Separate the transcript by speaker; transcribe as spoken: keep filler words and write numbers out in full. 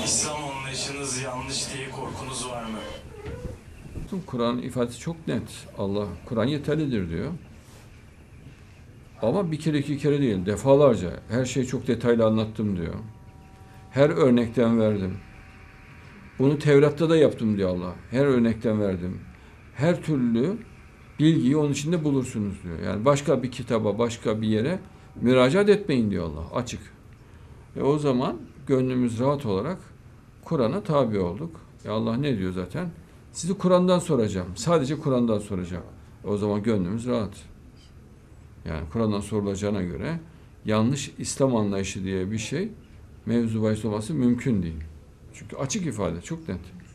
Speaker 1: İslam anlayışınız yanlış diye korkunuz var mı?
Speaker 2: Kur'an ifadesi çok net. Allah, Kur'an yeterlidir diyor. Ama bir kere iki kere değil, defalarca. Her şeyi çok detaylı anlattım diyor. Her örnekten verdim. Bunu Tevrat'ta da yaptım diyor Allah. Her örnekten verdim. Her türlü bilgiyi onun içinde bulursunuz diyor. Yani başka bir kitaba, başka bir yere müracaat etmeyin diyor Allah. Açık. E o zaman gönlümüz rahat olarak Kur'an'a tabi olduk. E Allah ne diyor zaten? Sizi Kur'an'dan soracağım. Sadece Kur'an'dan soracağım. E o zaman gönlümüz rahat. Yani Kur'an'dan sorulacağına göre yanlış İslam anlayışı diye bir şey mevzu bahis olması mümkün değil. Çünkü açık ifade, çok net.